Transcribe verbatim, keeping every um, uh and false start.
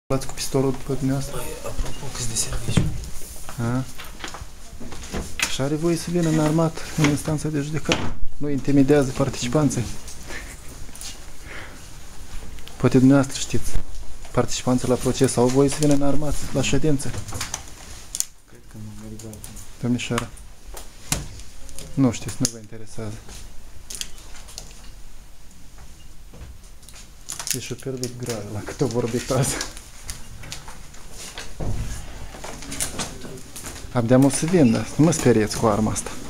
Luați cu pistolul după dumneavoastră? Băi, apropo, câți de serviciu? A? Și are voie să vină în armat în instanța de judecată. Nu intimidează participanții. Poate dumneavoastră știți. Participanții la proces au voie să vină în armat la ședință. Cred că nu merg altul. Domnișoara. Nu știți, nu vă interesează. E și-o pierdut grav la cât o vorbit azi. Abia o să vin, dar nu mă speriați cu arma asta.